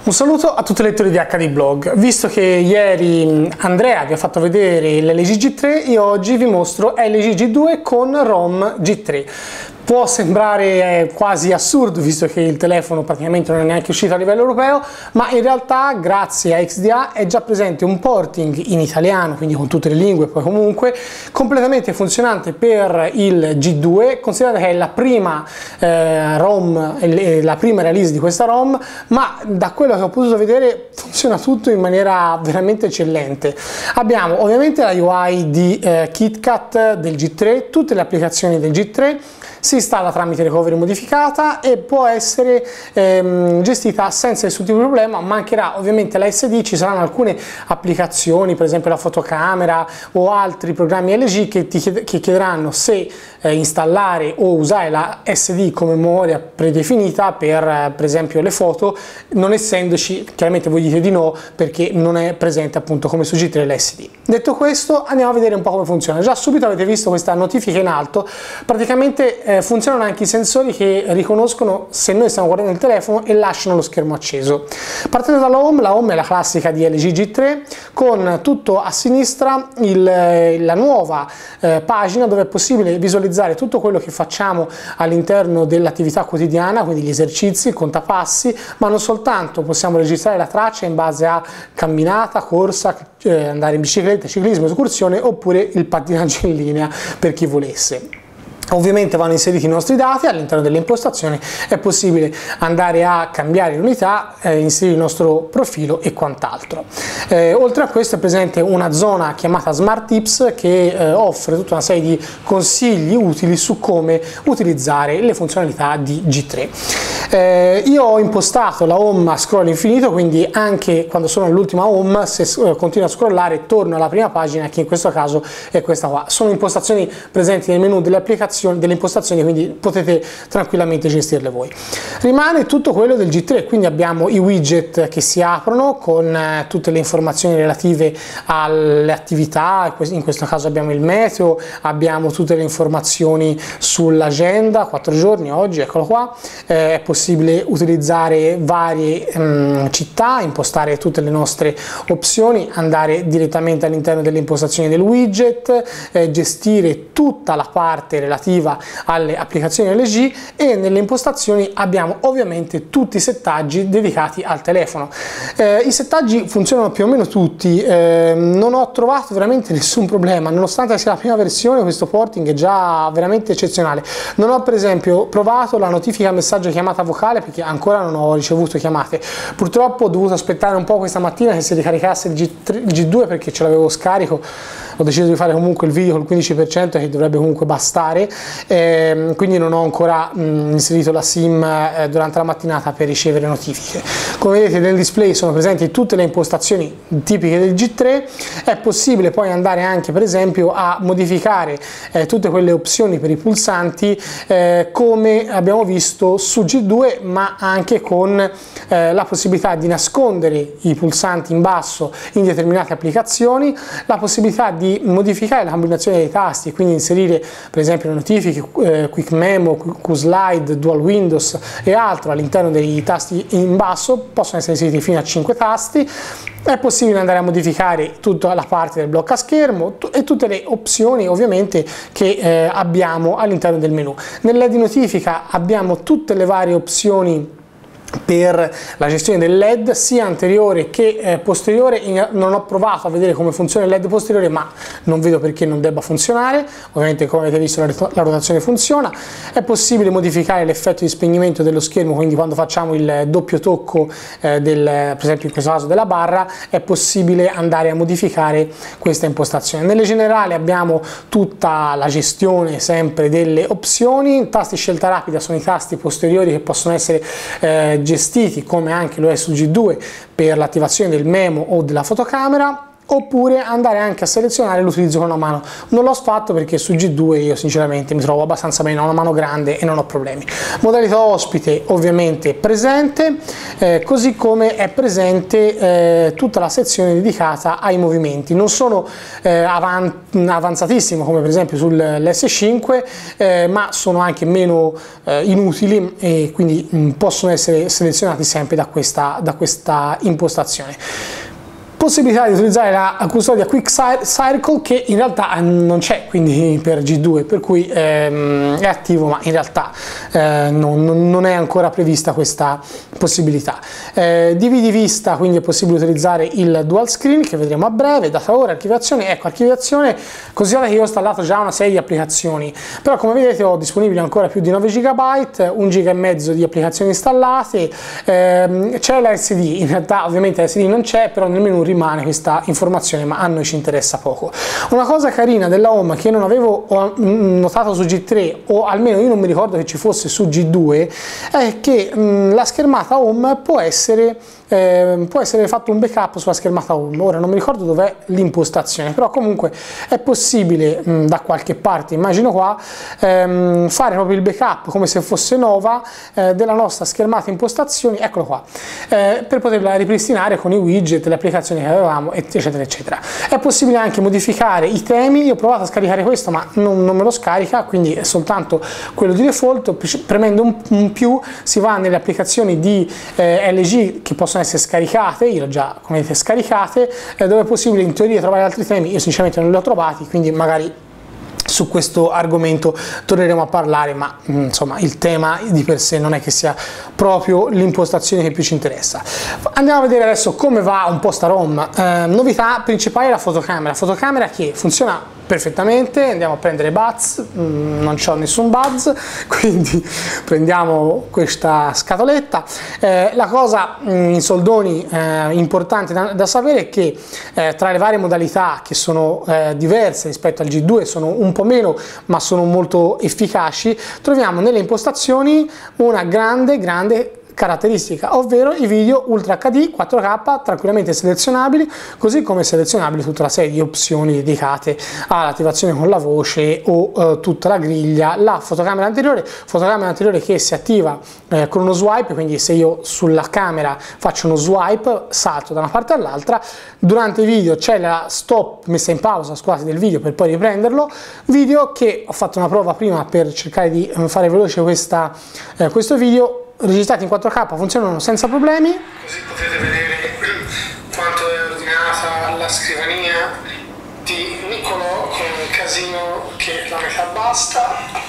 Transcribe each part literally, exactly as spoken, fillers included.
Un saluto a tutti i lettori di H D Blog. Visto che ieri Andrea vi ha fatto vedere l'L G G tre, io oggi vi mostro L G G due con ROM G tre. Può sembrare quasi assurdo visto che il telefono praticamente non è neanche uscito a livello europeo, ma in realtà grazie a X D A è già presente un porting in italiano, quindi con tutte le lingue, poi comunque completamente funzionante per il G due. Considerate che è la prima eh, ROM, la prima release di questa ROM, ma da quello che ho potuto vedere funziona tutto in maniera veramente eccellente. Abbiamo ovviamente la U I di eh, KitKat del G tre, tutte le applicazioni del G tre, si installa tramite recovery modificata e può essere ehm, gestita senza nessun tipo di problema. Mancherà ovviamente la S D, ci saranno alcune applicazioni, per esempio la fotocamera o altri programmi L G che ti chied che chiederanno se eh, installare o usare la S D come memoria predefinita per eh, per esempio le foto, non essendoci, chiaramente voi dite di no perché non è presente appunto come su G tre l'S D. Detto questo, andiamo a vedere un po' come funziona. Già subito avete visto questa notifica in alto, praticamente eh, funzionano anche i sensori che riconoscono se noi stiamo guardando il telefono e lasciano lo schermo acceso. Partendo dalla home, la home è la classica di L G G tre con tutto a sinistra il, la nuova eh, pagina dove è possibile visualizzare tutto quello che facciamo all'interno dell'attività quotidiana, quindi gli esercizi, il contapassi, ma non soltanto, possiamo registrare la traccia in base a camminata, corsa, eh, andare in bicicletta, ciclismo, escursione oppure il pattinaggio in linea per chi volesse. Ovviamente vanno inseriti i nostri dati all'interno delle impostazioni, è possibile andare a cambiare l'unità, eh, inserire il nostro profilo e quant'altro. Eh, oltre a questo è presente una zona chiamata Smart Tips che eh, offre tutta una serie di consigli utili su come utilizzare le funzionalità di G tre. Eh, io ho impostato la home a scroll infinito, quindi anche quando sono all'ultima home, se eh, continuo a scrollare torno alla prima pagina, che in questo caso è questa qua. Sono impostazioni presenti nel menu delle applicazioni, delle impostazioni, quindi potete tranquillamente gestirle voi. Rimane tutto quello del G tre, quindi abbiamo i widget che si aprono con eh, tutte le informazioni relative alle attività, in questo caso abbiamo il meteo, abbiamo tutte le informazioni sull'agenda, quattro giorni oggi, eccolo qua. Eh, è possibile utilizzare varie um, città, impostare tutte le nostre opzioni, andare direttamente all'interno delle impostazioni del widget, eh, gestire tutta la parte relativa alle applicazioni L G, e nelle impostazioni abbiamo ovviamente tutti i settaggi dedicati al telefono. Eh, I settaggi funzionano più o meno tutti, eh, non ho trovato veramente nessun problema, nonostante sia la prima versione. Questo porting è già veramente eccezionale. Non ho per esempio provato la notifica messaggio chiamata vocale perché ancora non ho ricevuto chiamate. Purtroppo ho dovuto aspettare un po' questa mattina che si ricaricasse il G tre, G due perché ce l'avevo scarico. Ho deciso di fare comunque il video col quindici per cento che dovrebbe comunque bastare, eh, quindi non ho ancora mh, inserito la SIM eh, durante la mattinata per ricevere notifiche. Come vedete nel display sono presenti tutte le impostazioni tipiche del G tre, è possibile poi andare anche per esempio a modificare eh, tutte quelle opzioni per i pulsanti eh, come abbiamo visto su G due, ma anche con eh, la possibilità di nascondere i pulsanti in basso in determinate applicazioni, la possibilità di modificare la combinazione dei tasti, quindi inserire per esempio le notifiche, eh, Quick Memo, Q Slide, Dual Windows e altro all'interno dei tasti in basso. Possono essere inseriti fino a cinque tasti. È possibile andare a modificare tutta la parte del blocca schermo e tutte le opzioni ovviamente che eh, abbiamo all'interno del menu. Nell'L E D notifica abbiamo tutte le varie opzioni per la gestione del L E D sia anteriore che eh, posteriore. Non ho provato a vedere come funziona il L E D posteriore, ma non vedo perché non debba funzionare. Ovviamente, come avete visto, la, la rotazione funziona. È possibile modificare l'effetto di spegnimento dello schermo, quindi quando facciamo il doppio tocco eh, del, per esempio in questo caso della barra, è possibile andare a modificare questa impostazione. Nelle generali abbiamo tutta la gestione sempre delle opzioni. Tasti scelta rapida sono i tasti posteriori che possono essere eh, gestiti come anche lo è su G due per l'attivazione del memo o della fotocamera. oppure andare anche a selezionare l'utilizzo con una mano. Non l'ho fatto perché su G due io sinceramente mi trovo abbastanza bene, ho una mano grande e non ho problemi. Modalità ospite ovviamente presente, eh, così come è presente eh, tutta la sezione dedicata ai movimenti. Non sono eh, avan avanzatissimo come per esempio sull'S cinque, eh, ma sono anche meno eh, inutili e quindi mh, possono essere selezionati sempre da questa, da questa impostazione. Possibilità di utilizzare la custodia Quick Circle, che in realtà non c'è quindi per G due, per cui ehm, è attivo, ma in realtà eh, non, non è ancora prevista questa possibilità. Eh, dividi vista, quindi è possibile utilizzare il dual screen che vedremo a breve. Data ora, archiviazione, ecco archiviazione, considerate che io ho installato già una serie di applicazioni, però come vedete ho disponibili ancora più di nove giga, un giga e mezzo di applicazioni installate, ehm, c'è la S D, in realtà ovviamente la S D non c'è, però nel menu rimane questa informazione, ma a noi ci interessa poco. Una cosa carina della Home che non avevo notato su G tre, o almeno io non mi ricordo che ci fosse su G due, è che mh, la schermata Home può essere eh, può essere fatto un backup sulla schermata Home. Ora non mi ricordo dov'è l'impostazione, però comunque è possibile mh, da qualche parte, immagino qua, ehm, fare proprio il backup come se fosse nuova eh, della nostra schermata impostazioni, eccolo qua, eh, per poterla ripristinare con i widget, le applicazioni che avevamo, eccetera eccetera. È possibile anche modificare i temi. Io ho provato a scaricare questo ma non, non me lo scarica, quindi è soltanto quello di default. Premendo un, un più si va nelle applicazioni di eh, L G che possono essere scaricate, io l'ho già come vedete scaricate, eh, dove è possibile in teoria trovare altri temi. Io sinceramente non li ho trovati, quindi magari su questo argomento torneremo a parlare, ma insomma il tema di per sé non è che sia proprio l'impostazione che più ci interessa. Andiamo a vedere adesso come va un po' sta ROM. Eh, novità principale è la fotocamera, fotocamera che funziona perfettamente. Andiamo a prendere buzz, non c'ho nessun buzz, quindi prendiamo questa scatoletta. Eh, la cosa in soldoni eh, importante da, da sapere è che eh, tra le varie modalità che sono eh, diverse rispetto al G due, sono un po' meno ma sono molto efficaci, troviamo nelle impostazioni una grande grande caratteristica, ovvero i video Ultra H D quattro K tranquillamente selezionabili, così come selezionabili tutta la serie di opzioni dedicate all'attivazione con la voce o eh, tutta la griglia. La fotocamera anteriore, fotocamera anteriore che si attiva eh, con uno swipe, quindi se io sulla camera faccio uno swipe salto da una parte all'altra. Durante i video c'è la stop, messa in pausa scusate del video per poi riprenderlo, video che ho fatto una prova prima per cercare di fare veloce questa, eh, questo video, registrati in quattro K, funzionano senza problemi. Così potete vedere quanto è ordinata la scrivania di Niccolò, con un casino che la metà basta,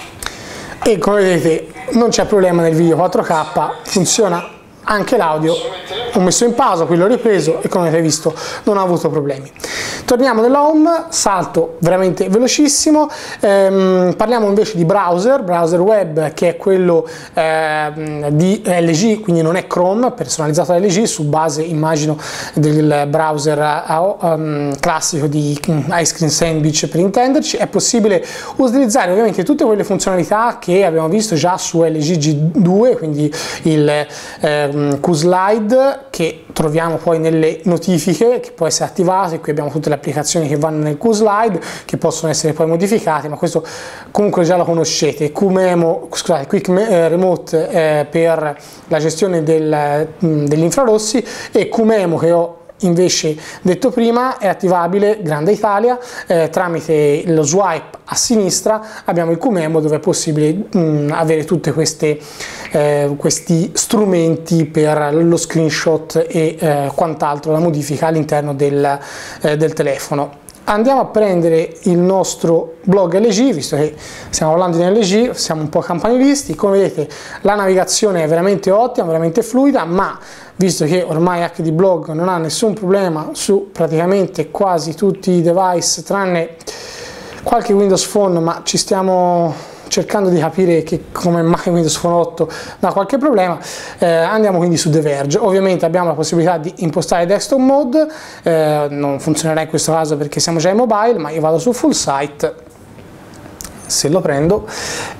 e come vedete non c'è problema nel video quattro K, funziona anche l'audio. Ho messo in pausa, qui l'ho ripreso e come avete visto non ho avuto problemi. Torniamo nella Home, salto veramente velocissimo, ehm, parliamo invece di browser, browser web che è quello eh, di L G, quindi non è Chrome, personalizzato da L G su base immagino del browser um, classico di Ice Cream Sandwich per intenderci. È possibile utilizzare ovviamente tutte quelle funzionalità che abbiamo visto già su L G G due, quindi il eh, Q-Slide che troviamo poi nelle notifiche, che può essere attivato, e qui abbiamo tutte le applicazioni che vanno nel Q-Slide che possono essere poi modificate, ma questo comunque già lo conoscete. Q-Memo, scusate, Quick Remote eh, per la gestione del, degli infrarossi, e Q-Memo che ho invece detto prima è attivabile, Grande Italia, eh, tramite lo swipe a sinistra abbiamo il Q-Memo dove è possibile mh, avere tutte queste eh, questi strumenti per lo screenshot e eh, quant'altro, la modifica all'interno del, eh, del telefono. Andiamo a prendere il nostro blog L G, visto che stiamo parlando di L G, siamo un po' campanilisti. Come vedete la navigazione è veramente ottima, veramente fluida, ma visto che ormai H D Blog non ha nessun problema su praticamente quasi tutti i device tranne qualche Windows Phone, ma ci stiamo cercando di capire che come mai Windows Phone otto dà qualche problema, eh, andiamo quindi su The Verge. Ovviamente abbiamo la possibilità di impostare desktop mode, eh, non funzionerà in questo caso perché siamo già in mobile, ma io vado su full site, se lo prendo,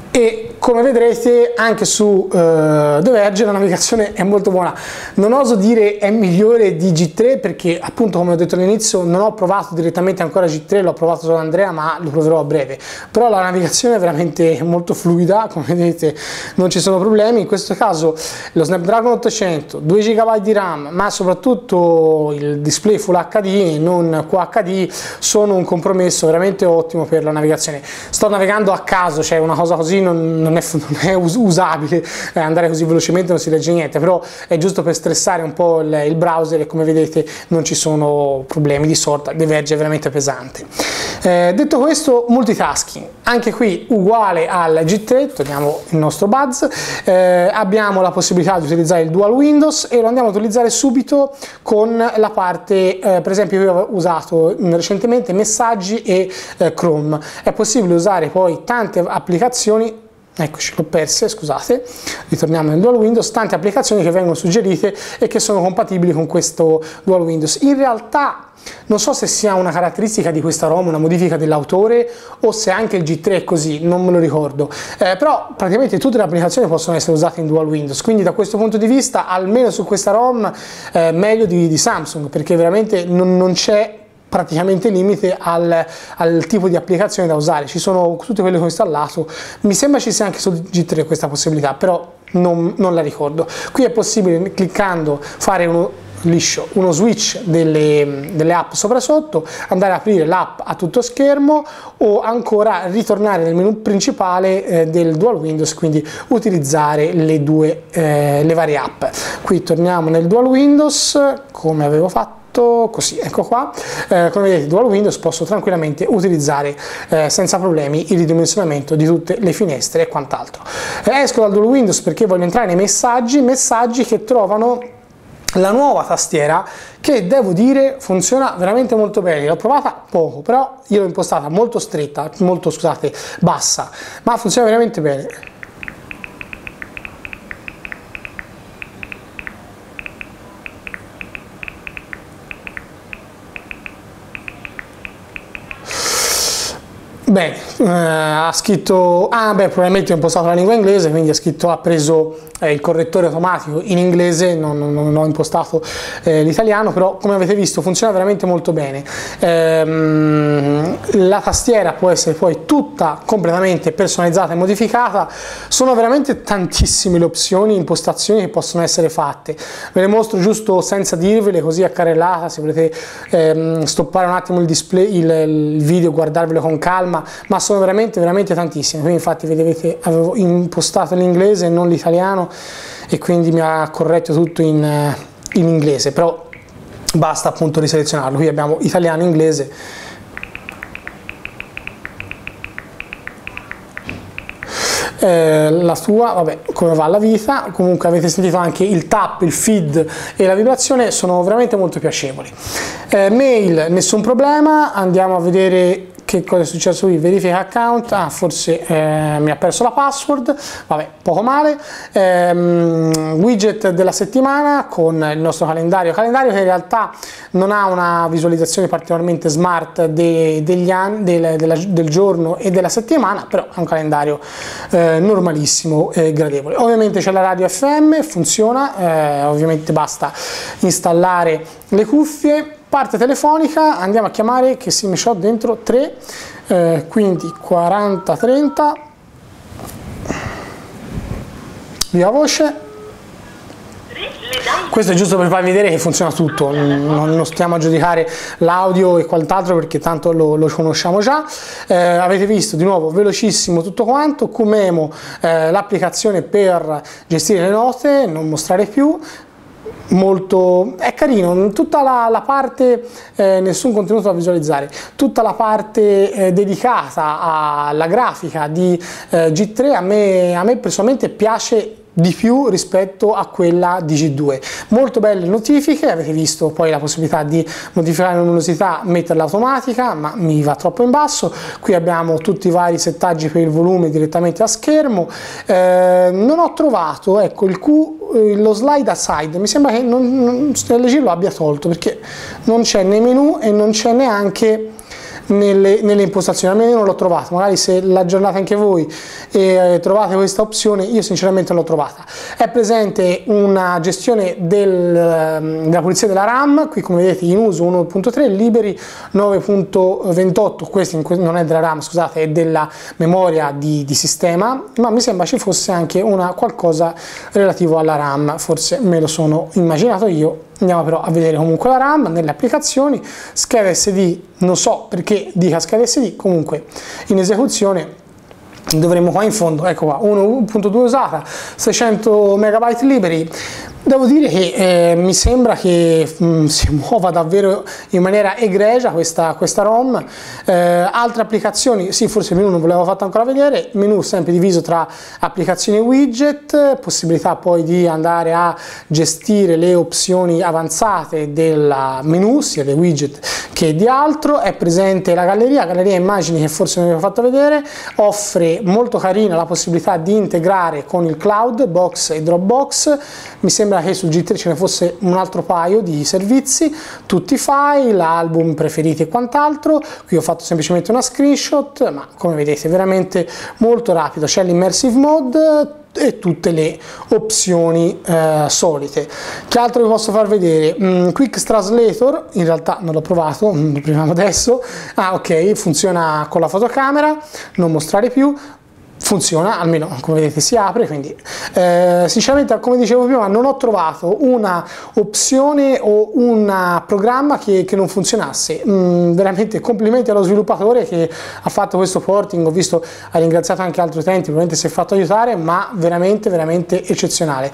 e come vedrete anche su uh, The Verge la navigazione è molto buona. Non oso dire è migliore di G tre perché appunto, come ho detto all'inizio, non ho provato direttamente ancora G tre, l'ho provato solo Andrea, ma lo proverò a breve. Però la navigazione è veramente molto fluida, come vedete non ci sono problemi. In questo caso lo Snapdragon ottocento, due giga di RAM, ma soprattutto il display Full H D e non Q H D sono un compromesso veramente ottimo per la navigazione. Sto navigando a caso, cioè una cosa così non, non, è, non è usabile, eh, andare così velocemente non si legge niente, però è giusto per stressare un po' il, il browser e come vedete non ci sono problemi di sorta. The Verge è veramente pesante. Eh, detto questo, multitasking, anche qui uguale al G tre, togliamo il nostro Buds, eh, abbiamo la possibilità di utilizzare il Dual Windows e lo andiamo a utilizzare subito con la parte, eh, per esempio io ho usato recentemente Messaggi e eh, Chrome. È possibile usare poi tante applicazioni. Eccoci, l'ho perse, scusate, ritorniamo nel Dual Windows, tante applicazioni che vengono suggerite e che sono compatibili con questo Dual Windows. In realtà non so se sia una caratteristica di questa ROM, una modifica dell'autore, o se anche il G tre è così, non me lo ricordo, eh, però praticamente tutte le applicazioni possono essere usate in Dual Windows, quindi da questo punto di vista, almeno su questa ROM, eh, meglio di, di Samsung, perché veramente non, non c'è praticamente limite al, al tipo di applicazione da usare, ci sono tutte quelle che ho installato. Mi sembra ci sia anche su G tre questa possibilità, però non, non la ricordo. Qui è possibile, cliccando, fare uno liscio uno switch delle, delle app sopra sotto, andare a aprire l'app a tutto schermo o ancora ritornare nel menu principale eh, del Dual Windows, quindi utilizzare le due eh, le varie app. Qui torniamo nel Dual Windows come avevo fatto, così, ecco qua, eh, come vedete Dual Windows posso tranquillamente utilizzare eh, senza problemi il ridimensionamento di tutte le finestre e quant'altro. Eh, esco dal Dual Windows perché voglio entrare nei messaggi, messaggi che trovano la nuova tastiera che devo dire funziona veramente molto bene. L'ho provata poco, però io l'ho impostata molto stretta, molto scusate, bassa, ma funziona veramente bene. Bene, eh, ha scritto, ah beh, probabilmente ho impostato la lingua inglese, quindi ha scritto, ha preso eh, il correttore automatico in inglese, non, non, non ho impostato eh, l'italiano, però come avete visto funziona veramente molto bene. Ehm, la tastiera può essere poi tutta completamente personalizzata e modificata, sono veramente tantissime le opzioni, impostazioni che possono essere fatte. Ve le mostro giusto senza dirvele, così a carrellata, se volete ehm, stoppare un attimo il display, il, il video, guardarvelo con calma, ma sono veramente veramente tantissime. Qui infatti vedete avevo impostato l'inglese e non l'italiano e quindi mi ha corretto tutto in, in inglese, però basta appunto riselezionarlo. Qui abbiamo italiano, inglese. Eh, la sua, vabbè, come va la vita. Comunque avete sentito anche il tap, il feed e la vibrazione sono veramente molto piacevoli. Eh, mail, nessun problema. Andiamo a vedere che cosa è successo qui. Verifica account, ah forse eh, mi ha perso la password, vabbè, poco male. Ehm, widget della settimana con il nostro calendario, calendario che in realtà non ha una visualizzazione particolarmente smart de, degli anni, del, della, del giorno e della settimana, però è un calendario eh, normalissimo e gradevole. Ovviamente c'è la radio F M, funziona, eh, ovviamente basta installare le cuffie. Parte telefonica, andiamo a chiamare, che SIM ho dentro tre, eh, quindi quaranta trenta, via voce. Questo è giusto per farvi vedere che funziona tutto, non, non stiamo a giudicare l'audio e quant'altro perché tanto lo, lo conosciamo già. Eh, avete visto di nuovo velocissimo tutto quanto. Qmemo, eh, l'applicazione per gestire le note, non mostrare più. Molto è carino, tutta la, la parte, eh, nessun contenuto da visualizzare, tutta la parte eh, dedicata alla grafica di eh, G tre a me, a me personalmente piace di più rispetto a quella di G due. Molto belle notifiche, avete visto poi la possibilità di modificare la luminosità, metterla automatica, ma mi va troppo in basso. Qui abbiamo tutti i vari settaggi per il volume direttamente a schermo. Eh, non ho trovato, ecco, il Q, lo slide aside, mi sembra che non, non, L G lo abbia tolto perché non c'è nei menu e non c'è neanche nelle, nelle impostazioni, almeno io non l'ho trovato, magari se l'aggiornate anche voi e trovate questa opzione, io sinceramente non l'ho trovata. È presente una gestione del, della pulizia della RAM, qui come vedete in uso uno punto tre, liberi nove punto ventotto, questo non è della RAM, scusate, è della memoria di, di sistema, ma mi sembra ci fosse anche una qualcosa relativo alla RAM, forse me lo sono immaginato io. Andiamo però a vedere comunque la RAM nelle applicazioni, scheda S D, non so perché dica scheda S D, comunque in esecuzione dovremo qua in fondo, ecco qua, uno punto due usata, seicento megabyte liberi. Devo dire che eh, mi sembra che mh, si muova davvero in maniera egregia questa, questa ROM. Eh, altre applicazioni, sì, forse il menu non ve l'avevo fatto ancora vedere, il menu sempre diviso tra applicazioni e widget, possibilità poi di andare a gestire le opzioni avanzate del menu, sia dei widget che di altro. È presente la galleria, galleria immagini che forse non vi ho fatto vedere, offre molto carina la possibilità di integrare con il cloud, Box e Dropbox. Mi sembra che sul G tre ce ne fosse un altro paio di servizi, tutti i file, album preferiti e quant'altro. Qui ho fatto semplicemente una screenshot, ma come vedete veramente molto rapido, c'è l'immersive mode e tutte le opzioni eh, solite. Che altro vi posso far vedere? Mm, Quick Translator, in realtà non l'ho provato, lo proviamo adesso. Ah, ok, funziona con la fotocamera, non mostrare più. Funziona, almeno come vedete si apre, quindi eh, sinceramente come dicevo prima non ho trovato una opzione o un programma che, che non funzionasse. Mm, veramente complimenti allo sviluppatore che ha fatto questo porting, ho visto, ha ringraziato anche altri utenti, probabilmente si è fatto aiutare, ma veramente veramente eccezionale.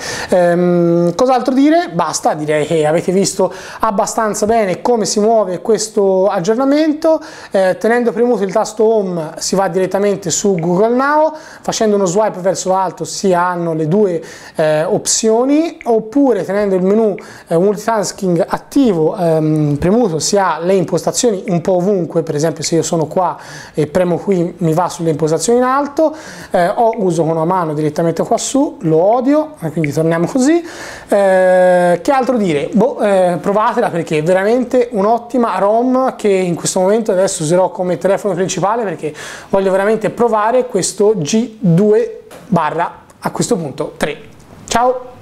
Ehm, cos'altro dire? Basta, direi che avete visto abbastanza bene come si muove questo aggiornamento. Eh, tenendo premuto il tasto home si va direttamente su Google Now, facendo uno swipe verso l'alto si hanno le due eh, opzioni, oppure tenendo il menu eh, multitasking attivo ehm, premuto si ha le impostazioni un po' ovunque. Per esempio se io sono qua e premo qui mi va sulle impostazioni in alto, eh, o uso con una mano direttamente qua su, lo odio, quindi torniamo così. Eh, che altro dire? Boh, eh, provatela perché è veramente un'ottima ROM che in questo momento adesso userò come telefono principale, perché voglio veramente provare questo G due barra a questo punto tre. Ciao!